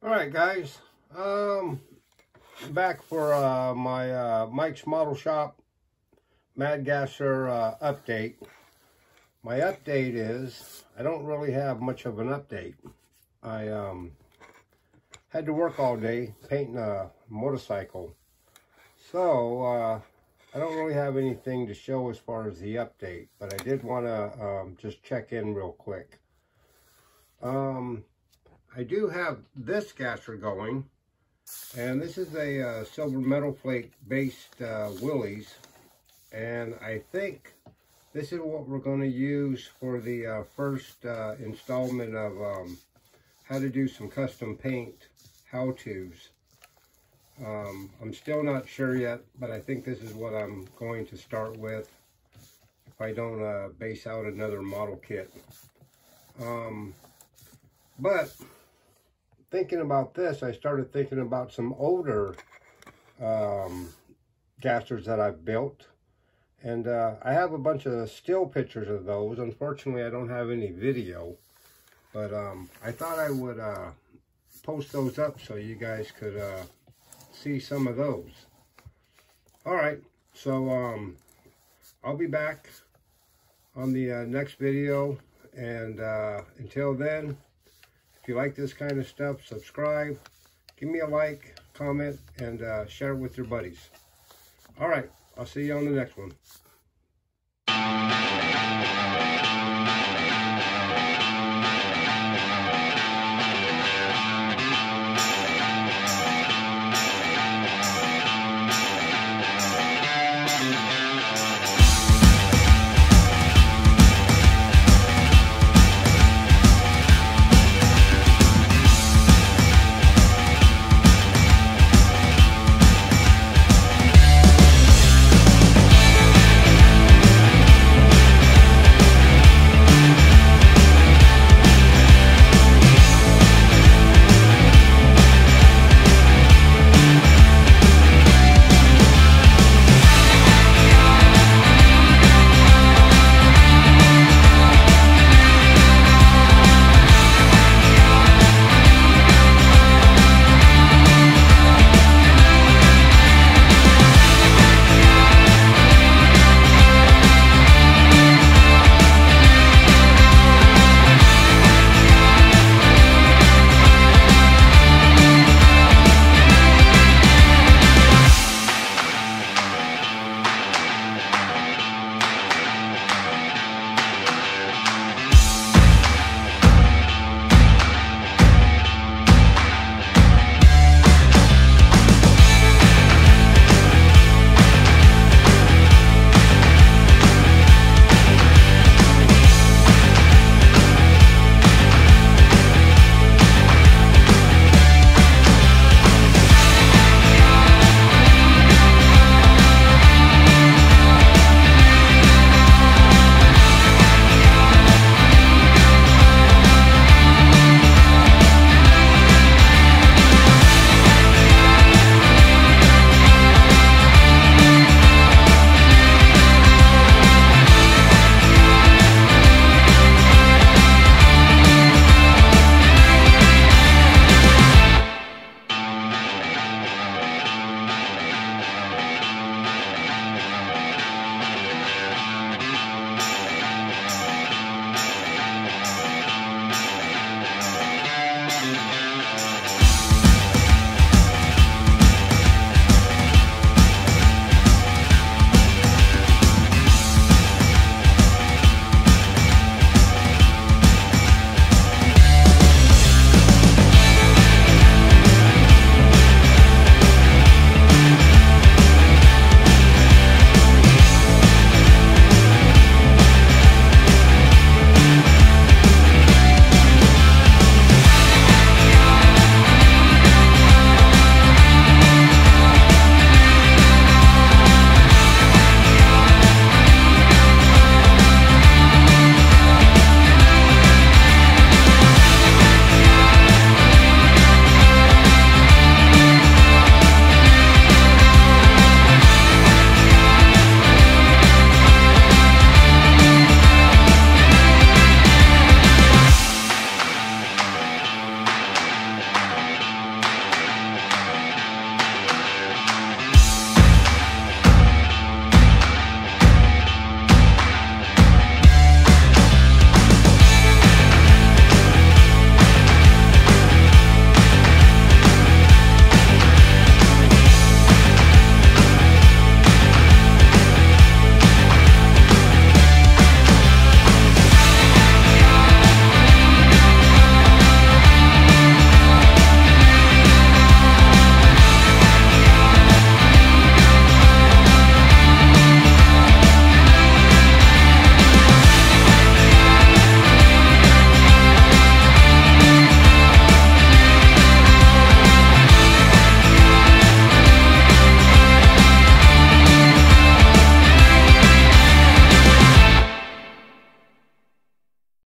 All right, guys. Back for my Mike's Model Shop Mad Gasser update. My update is I don't really have much of an update. I had to work all day painting a motorcycle, so I don't really have anything to show as far as the update. But I did want to just check in real quick. I do have this gasser going, and this is a silver metal flake based Willys, and I think this is what we're going to use for the first installment of how to do some custom paint how-tos. I'm still not sure yet, but I think this is what I'm going to start with if I don't base out another model kit. But thinking about this, I started thinking about some older gassers that I've built. And I have a bunch of still pictures of those. Unfortunately, I don't have any video. But I thought I would post those up so you guys could see some of those. Alright, so I'll be back on the next video. And until then, if you like this kind of stuff, subscribe, give me a like, comment, and share it with your buddies. All right, I'll see you on the next one.